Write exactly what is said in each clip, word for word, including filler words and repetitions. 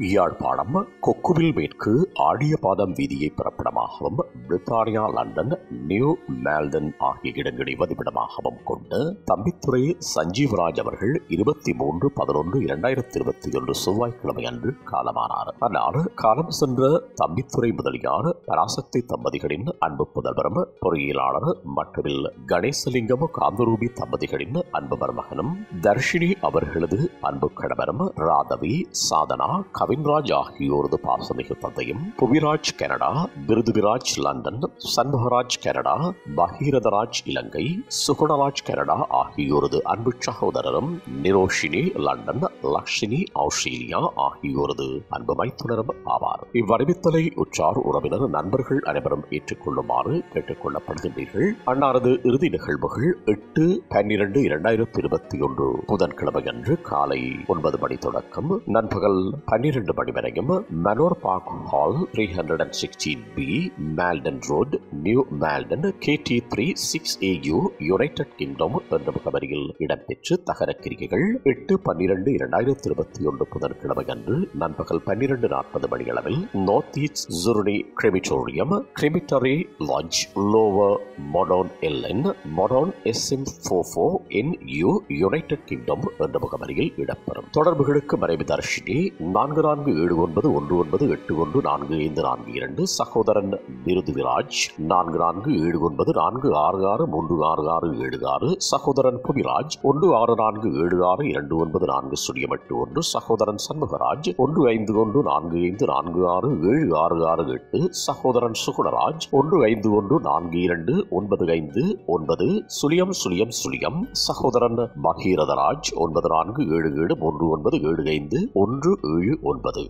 யாழ்ப்பாணம் கொக்குவில் மேற்கு ஆடியபாதம் வீதியை பிறப்பிடமாகவும் பிரித்தானியா London new மேல்டன் ஆகிய இடங்களை வதிப்பிடமாகவும் கொண்டு தம்பித்துறை சஞ்சீவராஜ் அவர்கள் இருபத்தி மூன்று பதினொன்று இரண்டாயிரத்தி இருபத்தி ஒன்று செவ்வாய்க்கிழமை அன்று காலமானார். ஆனால் காலம் சென்ற தம்பித்துறை முதலியார் பராசக்தி தம்பதிகளின் அன்பு புதல்வரும் பொறியியலாளர் மற்றும் கணேசலிங்கம் காந்தரூபி தம்பதிகளின் அன்பு மருமகனும் தர்ஷினி அவர்களது அன்பு கணவரும் ராதவி சாதனா கவின்ராஜ் ஆகியோரது பாசமிகு தந்தையும் Puviraj Canada, Prithviraj London, Shanmugaraj Canada, Pakeeratharaj Ilangai, Sugunaraj Canada ஆகியோரது அன்பு சகோதரரும் நிரோஷினி லண்டன், லக்ஷ்மி ஆஸ்திரேலியா ஆகியோரது அன்பு மைத்துனரும் ஆவார். இவ்வறிவித்தலை உற்றார் உறவினர் நண்பர்கள் அனைவரும் ஏற்றுக்கொள்ளுமாறு கேட்டுக் கொள்ளப்படுகின்றீர்கள். அன்னாரது இறுதி நிகழ்வுகள் எட்டு பன்னிரண்டு இரண்டாயிரத்தி இருபத்தி ஒன்று புதன்கிழமை அன்று காலை ஒன்பது மணி தொடக்கம் நண்பகல் பன்னிரண்டு மணி வரையும் Manor Park Hall three hundred sixteen B Malden Road New Malden K T three six A U United Kingdom என்ற முகவரியில் இடம்பெற்று தகர கிரிகைகள் எட்டு பன்னிரண்டு இரண்டாயிரத்தி இருபத்தி ஒன்று புதன்கிழமை அன்று நண்பகல் பன்னிரண்டு நாற்பது மணியளவில் நார்த் ஈஸ்ட் ஜுருனி crematorium cemetery lodge lower Morden L N Morden S M four four N U United Kingdom என்ற முகவரியில் இடம்பெறும். தொடர்புகளுக்கு மறைவு தர்ஷினி நான்கு நான்கு ஏழு ஒன்பது ஒன்று ஒன்பது எட்டு ஒன்று நான்கு ஐந்து நான்கு இரண்டு, சகோதரன் பிருதுவிராஜ் நான்கு நான்கு ஏழு ஒன்பது நான்கு ஆறு ஆறு மூன்று ஆறு ஆறு ஏழு ஆறு, சகோதரன் புவிராஜ் ஒன்று ஆறு நான்கு ஏழு ஆறு இரண்டு ஒன்பது நான்கு சுழியம் எட்டு ஒன்று, சகோதரன் சண்முகராஜ் ஒன்று ஐந்து ஒன்று நான்கு ஐந்து நான்கு ஆறு ஏழு ஆறு ஆறு எட்டு, சகோதரன் சுகுணராஜ் ஒன்று ஐந்து ஒன்று நான்கு இரண்டு ஒன்பது ஐந்து ஒன்பது சுழியம் சுழியம் சுழியம், சகோதரன் பகீரதராஜ் ஒன்பது நான்கு ஏழு ஏழு மூன்று ஒன்பது ஏழு ஐந்து ஒன்று ஏழு ஒன்பது.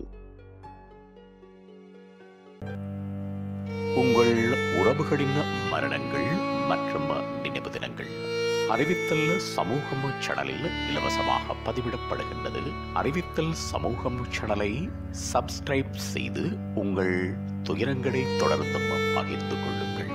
உங்கள் உறவுகளின் மரணங்கள் மற்றும் நினைவு தினங்கள் அறிவித்தல் சமூகம் சேனலில் இலவசமாக பதிவிடப்படுகின்றது. அறிவித்தல் சமூகம் சேனலை சப்ஸ்கிரைப் செய்து உங்கள் துயரங்களை தொடர்ந்தும் பகிர்ந்து கொள்ளுங்கள்.